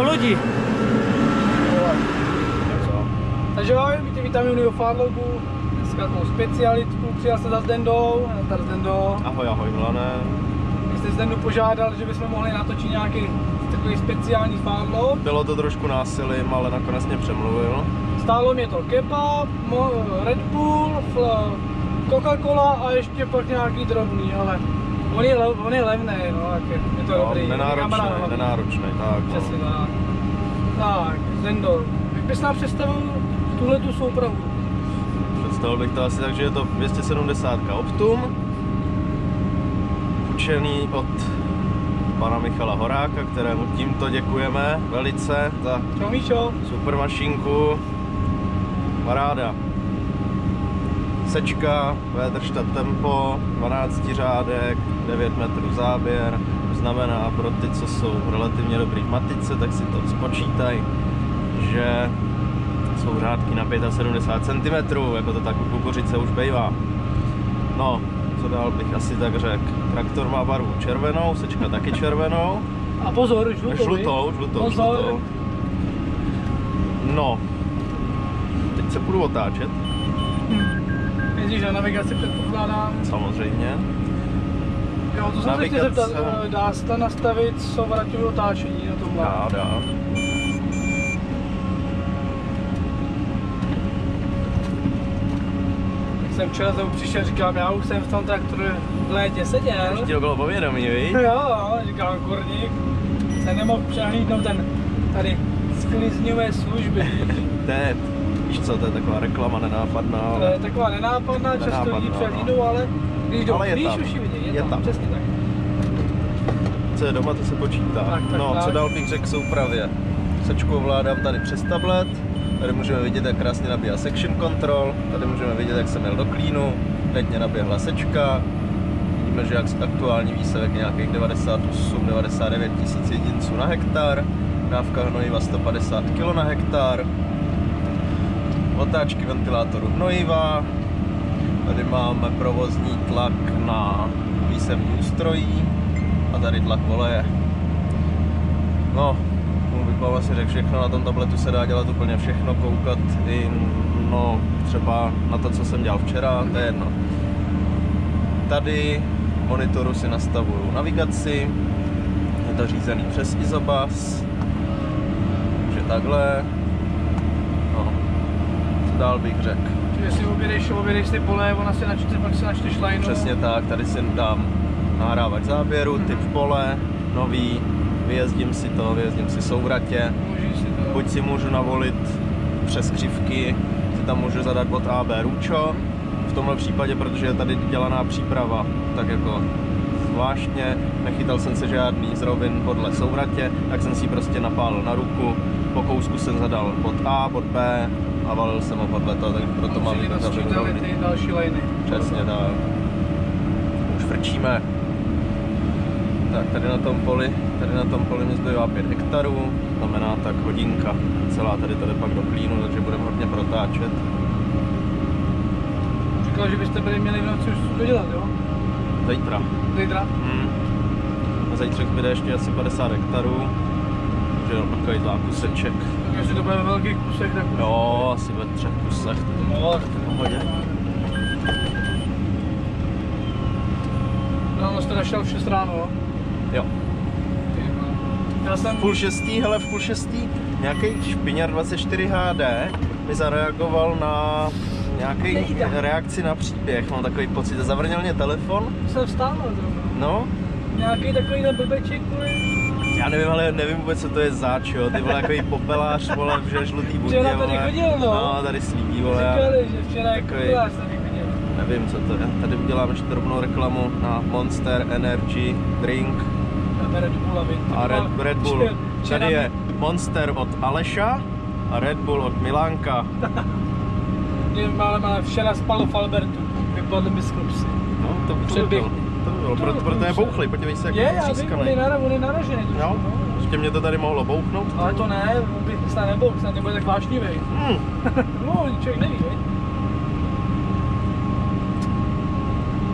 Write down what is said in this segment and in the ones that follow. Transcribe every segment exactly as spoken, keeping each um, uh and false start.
lodi. Takže vám vítám u FARMVlogu, dneska takovou specialitku, přijel se za Zdendou, tady Zdendo. Ahoj, ahoj Milane. My jste Zdendu požádal, že bychom mohli natočit nějaký takový speciální FARMVlog. Bylo to trošku násilím, ale nakonec mě přemluvil. Stálo mě to kebab, Red Bull, Coca-Cola a ještě pak nějaký drobný, ale on je, on je levný, no, tak je, je to no, dobrý. Nenáročný, nenáročný, tak. Přesně no. tak. Tak, Zdendo, jak bys nám představil tuhle tu soupravu? Představil bych to asi tak, že je to dvě stě sedmdesát Optum, půjčený od pana Michala Horáka, kterému tímto děkujeme velice za Čau, Míšo. super mašinku. Paráda. Sečka, Väderstad tempo, dvanáct řádek, devět metrů záběr, to znamená pro ty, co jsou relativně dobrý v matice, tak si to spočítají, že jsou řádky na sedmdesát pět centimetrů, jako to tak u kukuřice už bývá. No, co dál bych asi tak řekl. Traktor má barvu červenou, sečka taky červenou. A pozor, žlutou. Žlutou, žlutou, pozor. žlutou. No, teď se budu otáčet. Hm. Jezdíš na navigaci, předpokládám. Samozřejmě. Jo, to jsem se chtěl zeptat, dá se tam nastavit souvraťové otáčení na tomhle? Dá, dá. Jsem včera znovu přišel, říkám, já už jsem v tom traktoru v létě seděl. Ještě to bylo povědomí, víš? Jo, říkám, kurník, jsem nemohl přehlídnout ten tady sklizňové služby. To je, víš co, to je taková reklama nenápadná. Ale... To je taková nenápadná, často nenápadná, lidi přehlídnou, ale když jdou, ale když už ji vidějí, je, je tam, tam, přesně tak. Co je doma, to se počítá. Tak, tak, no, tak. Co dál bych řekl, jsou pravě. Sečku ovládám tady přes tablet. Tady můžeme vidět, jak krásně nabíhá section control, tady můžeme vidět, jak jsem jel do klínu, teď mě naběhla sečka, vidíme, že jak aktuální výsledek je nějakých devadesát osm devadesát devět tisíc jedinců na hektar, dávka hnojiva sto padesát kilo na hektar, otáčky ventilátoru hnojiva, tady máme provozní tlak na výsevní ústrojí a tady tlak voleje. No, bych vám asi řekl všechno, na tom tabletu se dá dělat úplně všechno, koukat i no, třeba na to, co jsem dělal včera, to je jedno. Tady v monitoru si nastavuju navigaci, je to řízený přes izobus, takže takhle, no, co dál bych řekl. Čiže si objedeš, objedeš ty pole, ona si načte, pak si načteš lineu. Přesně tak, tady si dám nahrávač záběru, typ pole, nový, vyjezdím si to, vyjezdím si souvratě, si to. Buď si můžu navolit přes křivky, si tam můžu zadat bod A B ručo, v tomhle případě, protože je tady dělaná příprava, tak jako zvláštně, nechytal jsem se žádný z rovin podle souvratě, tak jsem si prostě napálil na ruku, po kousku jsem zadal bod A, bod B a valil jsem ho podle toho, takže proto mám zavřenou roviny. Ty další liny. Přesně tak. Už frčíme. Tak tady na tom poli, tady na tom poli mi zbývá pět hektarů, znamená tak hodinka. Celá tady tady pak do klínu, takže budeme hodně protáčet. Říkal, že byste byli měli v noci už to dělat, jo? Zítra. Zítra? Hmm. A zítřek bude ještě asi padesát hektarů, takže jenom takový zákuseček. Tak jestli to bude ve velkých kusech, tak už... Jo, asi ve třech kusech. No, tak to pohodě. No, jste našel v šest ráno, jo? Jo. Já jsem... V půl šestý, hele, v půl šestý nějaký špiněr dvacet čtyři H D mi zareagoval na nějaký reakci na příběh, mám takový pocit, zavrněl mě telefon. Jsem vstával zrovna. No. Nějaký takový ten blbeček, Já nevím, ale nevím vůbec, co to je zač, jo, ty vole, takový popelář, vole, v žlutý bundě, včera tady chodil, no. No, tady slídí, vole. Říkali, že včera jako popelář tady chodil. Nevím, co to je. Tady udělám ještě drobnou reklamu na Monster Energy Drink. Red Bull, a Red, Red Bull. Tady je Monster od Aleša a Red Bull od Milánka. Ale včera spal v Albertu, vypadly mi z klopsy. No, to předběh. To bylo, proto, proto je bouchlej, podívej se, jak je, je třískaný. Je, on je naražený trošku, no. Ještě mě to tady mohlo bouchnout. Ale to ne, bych snad nebouch, snad nebude tak vášnivý. Hmm. No, člověk neví, veď?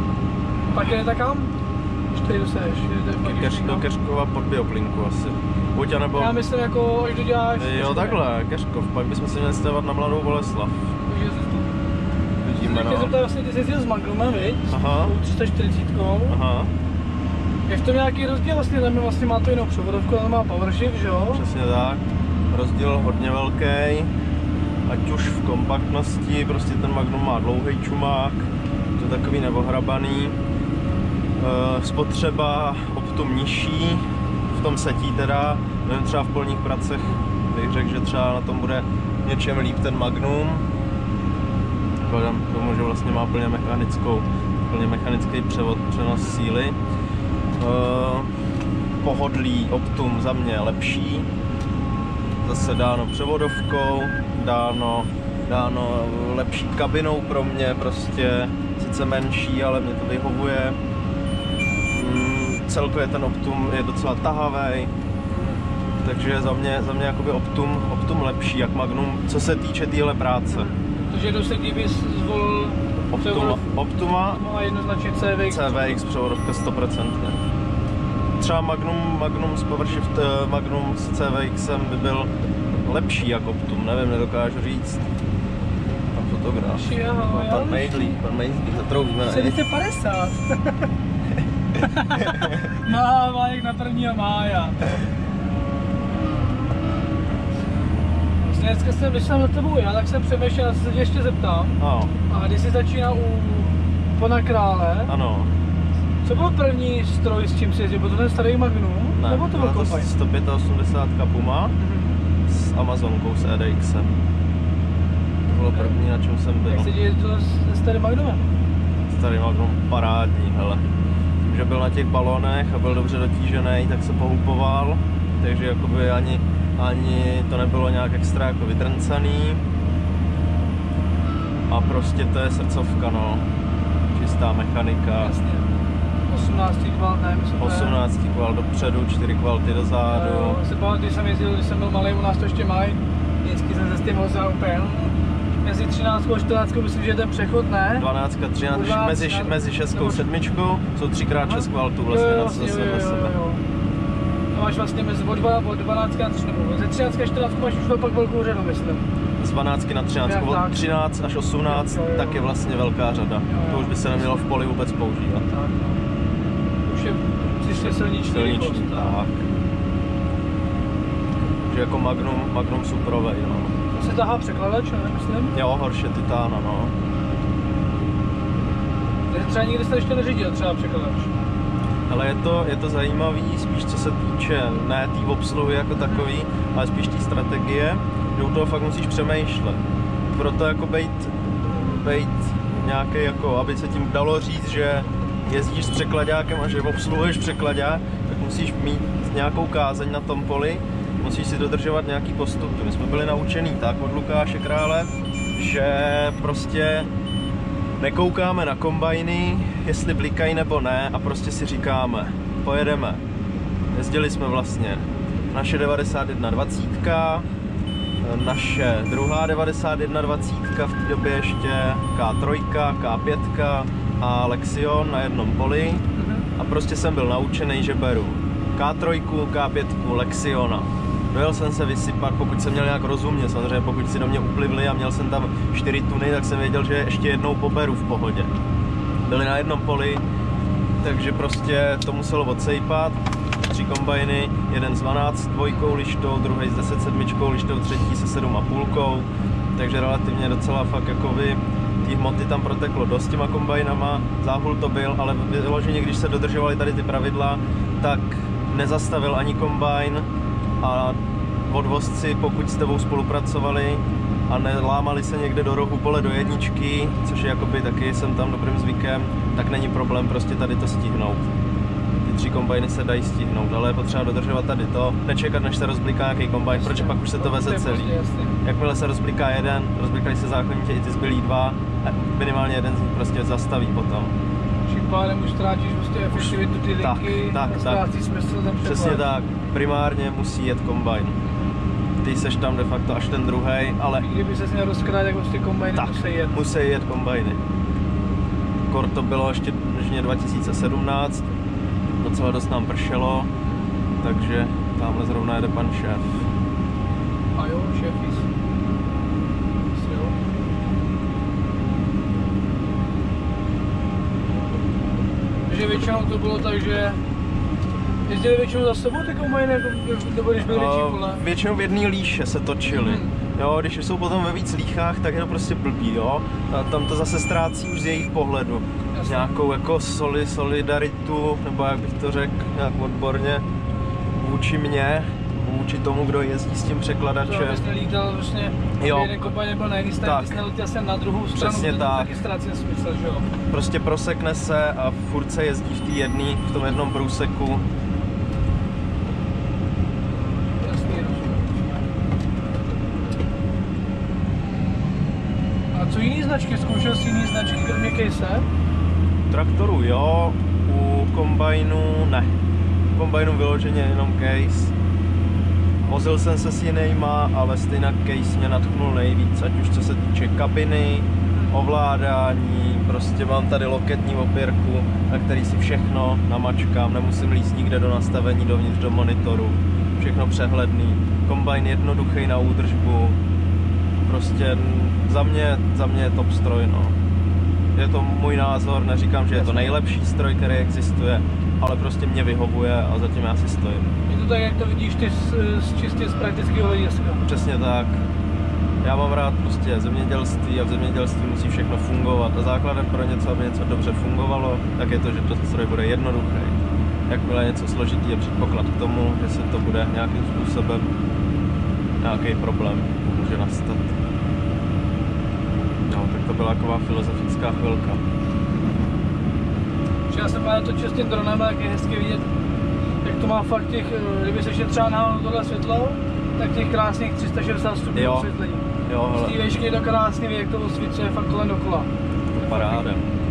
Pak jede tak kam? Ještě tady dostaneš. Do Keřkova pod bioplinku asi. Buď anebo... Já myslím jako, až doděláš... Jo, takhle, Keřkov, pak bychom se měli stavovat na Mladou Boleslav. Vidíme, no. Tak to vlastně, ty jsi jezdil s Magnumem, viď? Aha. tři sta čtyřicet. Aha. Je v tom nějaký rozdíl vlastně, tam vlastně má to jinou převodovku, tam má power shift, že jo? Přesně tak. Rozdíl hodně velký. Ať už v kompaktnosti, prostě ten Magnum má dlouhý čumák, to je takový neohrabaný. E, spotřeba Optum nižší, v tom setí teda, nevím, třeba v polních pracech bych řekl, že třeba na tom bude něčem líp ten Magnum. Vzhledem k tomu, že vlastně má plně mechanickou, plně mechanický převod, přenos síly. E, pohodlí Optum za mě lepší. Zase dáno převodovkou, dáno, dáno lepší kabinou pro mě, prostě sice menší, ale mě to vyhovuje. Mm, celkově ten Optum je docela tahavý, takže za mě, za mě jakoby Optum, Optum lepší jak Magnum, co se týče téhle práce. Takže do se kdyby zvolil Optuma, Optuma a jednoznačně C V X. C V X převodovka sto procent. Třeba Magnum, Magnum s PowerShift, Magnum s C V Xem by byl lepší jak Optum, nevím, nedokážu říct. Tam fotograf. No, pan Mejdlík, pan Mejdlík, to troubíme, ne? sedm padesát. Má, má jak na prvního mája. Dneska jsem, když jsem na tebou já, tak jsem přemýšlel, já se tě ještě zeptám. No. A když jsi začínal u pana Krále, ano. Co byl první stroj, s čím jsi jezdil? Byl to ten starý Magnum? Ne, nebo to byl to sto osmdesát pět Puma mm-hmm. s Amazonkou, s E D Xem. To bylo první, na čem jsem byl. Jak jsi jezdil se starým Magnumem? Starý Magnum parádní, hele. Tím, že byl na těch balonech a byl dobře dotížený, tak se pohupoval. Takže jakoby ani, ani to nebylo nějak extra jako vytrncaný. A prostě to je srdcovka, no. Čistá mechanika. Jasně. osmnáct kval, ne, myslím, osmnáct kval dopředu, čtyři kvalty dozadu. Jo, se pamatuju, když jsem jezdil, když jsem byl malý, u nás to ještě mají. Vždycky jsem se s tím vozil úplně. Mezi třináct a čtrnáct myslím, že je ten přechod, ne? dvanáct, třináct, mezi, mezi šestkou a sedmičkou jsou tři krát šest kvaltů vlastně jo, jo, na sebe. Jo, jo, jo, jo. A máš vlastně mezi od dvanáct a třináct, nebo ze třináct a čtrnáct máš už pak velkou řadu, myslím. Z dvanáct na třináct, od třináct až osmnáct, jo, jo, jo. Tak je vlastně velká řada. Jo, jo. To už by se nemělo v poli vůbec používat. Tak, no. Už je čistě silniční, silniční rychlost, tak. Že jako Magnum, Magnum superovej, no. To se tahá překladač, ne, myslím? Jo, horše titána, no. Takže třeba nikdy jste ještě neřídil třeba překladač. Ale je to, je to zajímavý, spíš co se týče ne té obsluhy jako takový, ale spíš té strategie, že u toho fakt musíš přemýšlet. Proto jako bejt, bejt nějaký jako, aby se tím dalo říct, že jezdíš s překladákem a že obsluhuješ překladák, tak musíš mít nějakou kázeň na tom poli, musíš si dodržovat nějaký postupy. My jsme byli naučený tak od Lukáše Krále, že prostě nekoukáme na kombajny, jestli blikají nebo ne, a prostě si říkáme, pojedeme. Jezdili jsme vlastně naše devadesát jedna dvacet, naše druhá devadesát jedna dvacet, v té době ještě K tři, K pět a Lexion na jednom poli. A prostě jsem byl naučený, že beru K tři, K pět, Lexiona. Dojel jsem se vysypat, pokud jsem měl nějak rozumně, samozřejmě pokud si do mě uplivli a měl jsem tam čtyři tuny, tak jsem věděl, že ještě jednou poberu v pohodě. Byli na jednom poli, takže prostě to muselo odsejpat. Tři kombajny, jeden s dvanáct dvojkou lištou, druhý s deset sedmičkou lištou, třetí se sedm a půlkou. Takže relativně docela fakt jakoby ty hmoty tam proteklo dost těma kombajnama, záhul to byl, ale vyloženě, když se dodržovaly tady ty pravidla, tak nezastavil ani kombajn a odvozci, pokud s tebou spolupracovali a nelámali se někde do rohu pole do jedničky, což je jakoby taky jsem tam dobrým zvykem, tak není problém prostě tady to stihnout. Ty tři kombajny se dají stihnout, ale je potřeba dodržovat tady to, nečekat, než se rozbliká nějaký kombajn, protože pak už se to veze celý. Jakmile se rozbliká jeden, rozblikají se zákonitě i ty zbylí dva, minimálně jeden z nich prostě zastaví potom. Tím pádem už ztrátíš prostě efektivitu ty linky, tak, tak, ztrácí smysl ten překlad. Přesně tak, primárně musí jet kombajn. Ty seš tam de facto až ten druhej, ale... I kdyby ses měl rozkrát, tak prostě kombajny tak, musí jet. musí jet kombajny. Kor to bylo ještě dva tisíce sedmnáct, docela dost nám pršelo, takže Tamhle zrovna jede pan šéf. A jo, šéfis. Jo. Takže většinou to bylo tak, že jezdili většinou za sebou ty kombajny, nebo když byly větší pole? Většinou v jedné líše se točili. Hmm. Jo, když jsou potom ve víc líchách, tak je to prostě blbý, jo. A tam to zase ztrácí už z jejich pohledu. Jasně. Nějakou jako soli, solidaritu, nebo jak bych to řekl, nějak odborně, vůči mně, vůči tomu, kdo jezdí s tím překladačem. To abys nelítal vlastně, jo. Jeden kombajn nebyl na jedné straně, ty neletěl jsem na druhou stranu, přesně to tak. Taky ztrácí smysl, že jo. Prostě prosekne se a furt se jezdí v té jedné, v tom jednom průseku. Co jiný značky? Zkoušel jsi jiný značky kromě case? Traktoru jo, u kombajnu ne. U kombajnu vyloženě jenom case. Vozil jsem se s jinýma, ale stejně case mě nadchnul nejvíc, ať už co se týče kabiny, ovládání, prostě mám tady loketní opěrku, na který si všechno namačkám, nemusím líst nikde do nastavení dovnitř do monitoru, všechno přehledný. Kombajn jednoduchý na údržbu. Prostě za mě, za mě je top stroj, no. Je to můj názor, neříkám, že je to nejlepší stroj, který existuje, ale prostě mě vyhovuje a zatím já si stojím. Je to tak, jak to vidíš ty z, z čistě z praktického hlediska. Přesně tak. Já mám rád prostě zemědělství a v zemědělství musí všechno fungovat a základem pro něco, aby něco dobře fungovalo, tak je to, že to stroj bude jednoduchý. Jakmile něco složitý je předpoklad k tomu, že se to bude nějakým způsobem nějaký problém může nastat. No, tak to byla taková filozofická chvilka. Já jsem právě točil s tím dronem, tak je hezky vidět, jak to má fakt těch, kdyby se ještě třeba nahalo tohle světlo, tak těch krásných tři sta šedesát stupňů osvětlení. Jo, z té výšky je to krásně vidět, jak to osvětluje fakt kolem dokola. Paráda.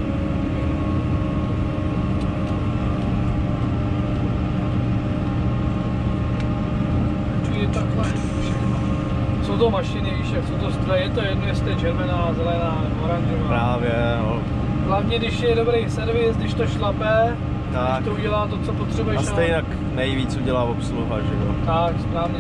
Čili takhle všechno. Jsou to mašiny, víš, jak jsou to stroje, je to jedno, jestli je červená, zelená, oranžová. Právě, jo. Hlavně, když je dobrý servis, když to šlape, tak. Když to udělá to, co potřebuješ. A stejně nejvíc udělá obsluha, že jo? Tak, správně.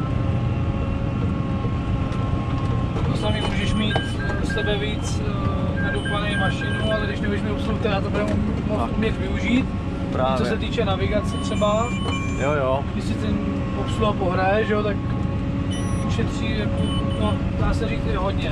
To samý můžeš mít sebe víc nadupaný mašinu, ale když nebudeš mít obsluhu, teda to bude moct umět využít. Právě. Co se týče navigace třeba, jo, jo. když si ten obsluha pohraje, že jo, tak ušetří, jako, no, dá se říct i hodně.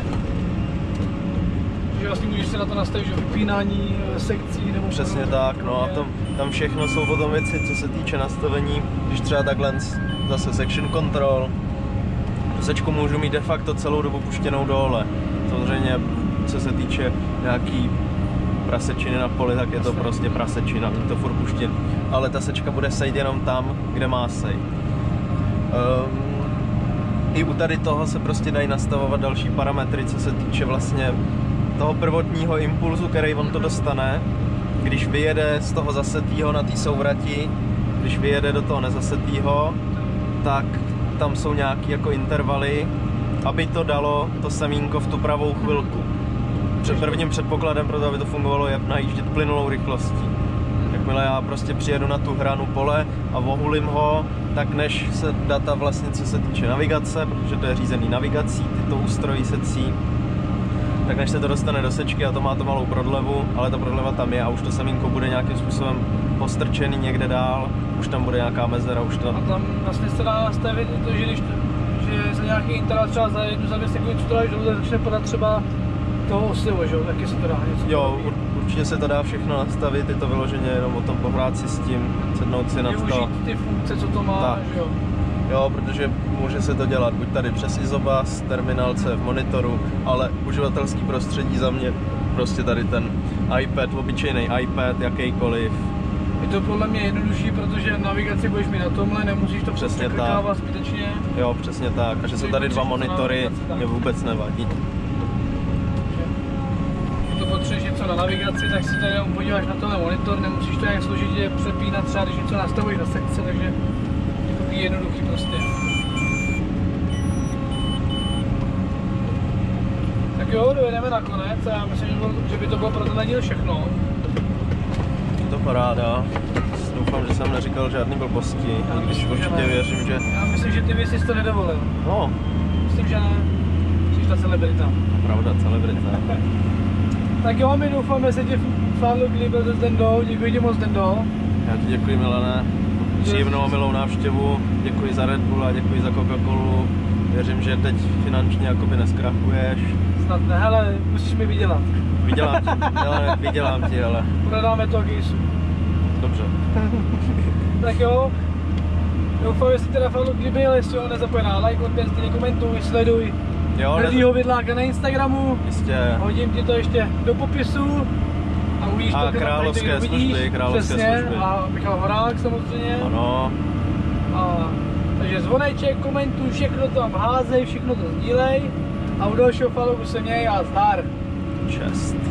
Že vlastně můžeš si na to nastavit, že vypínání sekcí nebo... Přesně tak, no a tam, tam všechno jsou potom věci, co se týče nastavení, když třeba takhle zase section control, sečku můžu mít de facto celou dobu puštěnou dole. Samozřejmě, co se týče nějaký prasečiny na poli, tak je to prostě prasečina, to furt puštěn. Ale ta sečka bude sejít jenom tam, kde má sejít. Um, I u tady toho se prostě dají nastavovat další parametry, co se týče vlastně toho prvotního impulzu, který on to dostane, když vyjede z toho zasetýho na té souvrati, když vyjede do toho nezasetýho, tak tam jsou nějaké jako intervaly, aby to dalo to semínko v tu pravou chvilku. Před prvním předpokladem pro to, aby to fungovalo, je najíždět plynulou rychlostí. Jakmile já prostě přijedu na tu hranu pole a vohulím ho, tak než se data vlastně, co se týče navigace, protože to je řízený navigací, tyto ústrojí secí, tak než se to dostane do sečky a to má to malou prodlevu, ale ta prodleva tam je a už to semínko bude nějakým způsobem postrčený někde dál, už tam bude nějaká mezera, už to... A tam vlastně se dá nastavit to, že když to, že za nějaký interval třeba za jednu za dvě sekundy, co to dáš dolů, tak začne padat třeba toho osivo, že jo, taky se to dá něco. Jo, určitě se to dá všechno nastavit, je to vyloženě jenom o tom pohrát si s tím, sednout si na to. Využít ty funkce, co to má, tak. Že jo. Jo, protože může se to dělat buď tady přes izobas, terminálce v monitoru, ale uživatelský prostředí za mě prostě tady ten iPad, obyčejný iPad, jakýkoliv. Je to podle mě jednodušší, protože navigaci budeš mít na tomhle, nemusíš to přesně klikávat zbytečně. Jo, přesně tak. A že jsou tady dva monitory, mě vůbec nevadí. Když to potřebuješ něco na navigaci, tak si tady jenom podíváš na tenhle monitor, nemusíš to nějak složitě přepínat, třeba když něco nastavuješ na sekce, takže je jednoduchý prostě. Tak jo, dojedeme nakonec a já myslím, že by to bylo pro tenhle díl všechno. Je to paráda. doufám, že jsem neříkal žádný blbosti, Já i když myslím, že určitě ne. věřím, že... Já myslím, že ty bys si to nedovolil. No, Myslím, že ne. Jsi ta celebrita. pravda, celebrita. Tak jo, my doufáme, že se ti FARMVlog líbil se Zdendo. Děkuji ti moc, Zdendo. Já ti děkuji, Milane. Příjemnou a milou návštěvu. Děkuji za Red Bull a děkuji za Coca-Colu. Věřím, že teď finančně jakoby neskrachuješ. Snad ne, hele, musíš mi vydělat. Vydělám ti, ale vydělám ti, ale... Prodáme to kýsu. Dobře. Tak jo. Doufám, že si teda FARMVlog líbil, jestli ho nezapomeň na like, odběr, stejně komentuj, sleduj. Jo, Hrdýho vidláka na Instagramu. Jistě. Hodím ti to ještě do popisu. A uvidíš A to, královské tam služby, vidíš, královské přesně, služby. A Michal Horák samozřejmě. Ano. A, takže zvoneček, komentuj, všechno to tam házej, všechno to sdílej. A u dalšího FARMVlogu se měj a zdar. Čest.